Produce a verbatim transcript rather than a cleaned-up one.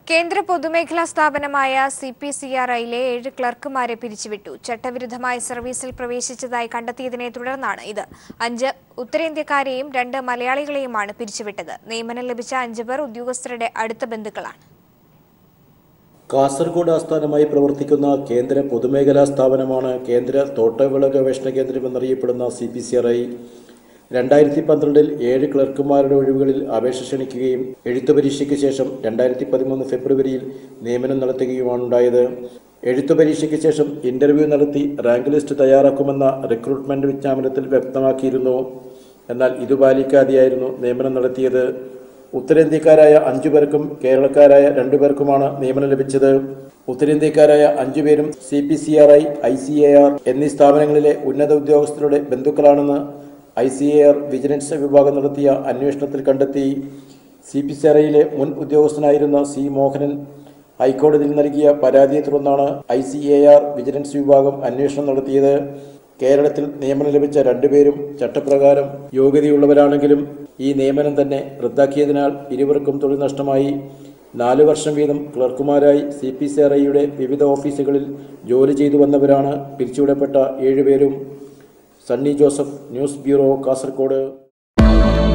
കേന്ദ്ര പൊതുമേഖലാ സ്ഥാപനമായ സി പി സി ആർ ഐയിലെ ഏഴ് ക്ലർക്കുമാരെ പിരിച്ചുവിട്ടു. ചട്ടവിരുദ്ധമായി സർവീസിൽ പ്രവേശിച്ചതായി കണ്ടെത്തിയതിനെ തുടർന്നാണ് ഇത്. അഞ്ച് ഉത്തരേന്ത്യക്കാരെയും രണ്ട് മലയാളികളെയുമാണ് പിരിച്ചുവിട്ടത്. നിയമനം ലഭിച്ച അഞ്ചു പേർ ഉദ്യോഗസ്ഥരുടെ അടുത്ത ബന്ധുക്കളാണ്. കാസർഗോഡ് ആസ്ഥാനമായി പ്രവർത്തിക്കുന്ന കേന്ദ്ര പൊതുമേഖലാ സ്ഥാപനമാണ് കേന്ദ്ര തോട്ടവിള ഗവേഷണ കേന്ദ്രം എന്നറിയപ്പെടുന്ന C P C R I. രണ്ടായിരത്തി പന്ത്രണ്ടിൽ ഏഴ് ക്ലർക്കുമാരുടെ ഒഴിവുകളിൽ അപേക്ഷ ക്ഷണിക്കുകയും എഴുത്തു പരീക്ഷയ്ക്ക് ശേഷം രണ്ടായിരത്തി പതിമൂന്ന് ഫെബ്രുവരിയിൽ നിയമനം നടത്തുകയുമാണുണ്ടായത്. എഴുത്തു പരീക്ഷയ്ക്ക് ശേഷം ഇന്റർവ്യൂ നടത്തി റാങ്ക് ലിസ്റ്റ് തയ്യാറാക്കുമെന്ന റിക്രൂട്ട്മെന്റ് വിജ്ഞാപനത്തിൽ വ്യക്തമാക്കിയിരുന്നു. എന്നാൽ ഇത് പാലിക്കാതെയായിരുന്നു നിയമനം നടത്തിയത്. ഉത്തരേന്ത്യക്കാരായ അഞ്ചു പേർക്കും കേരളക്കാരായ രണ്ടു പേർക്കുമാണ് നിയമനം ലഭിച്ചത്. ഉത്തരേന്ത്യക്കാരായ അഞ്ചുപേരും C P C R I, I C A R എന്നീ സ്ഥാപനങ്ങളിലെ ഉന്നത ഉദ്യോഗസ്ഥരുടെ ബന്ധുക്കളാണെന്ന് I C A R vigilance വിഭാഗം നടത്തിയ അന്വേഷണത്തിൽ കണ്ടെത്തി. സി പി സി ആർ ഐയിലെ മുൻ ഉദ്യോഗസ്ഥനായിരുന്ന സി മോഹനൻ ഹൈക്കോടതിയിൽ നൽകിയ പരാതിയെ തുടർന്നാണ് I C A R vigilance വിഭാഗം അന്വേഷണം നടത്തിയത്. കേരളത്തിൽ നിയമനം ലഭിച്ച രണ്ടുപേരും ചട്ടപ്രകാരം യോഗ്യതയുള്ളവരാണെങ്കിലും ഈ നിയമനം തന്നെ റദ്ദാക്കിയതിനാൽ ഇരുവർക്കും തൊഴിൽ നഷ്ടമായി. നാലു വർഷം വീതം ക്ലർക്കുമാരായി സി പി സി ആർ ഐയുടെ വിവിധ ഓഫീസുകളിൽ ജോലി ചെയ്തു വന്നവരാണ് പിരിച്ചുവിടപ്പെട്ട ഏഴുപേരും. Sunny Joseph, news bureau, Kasaragod.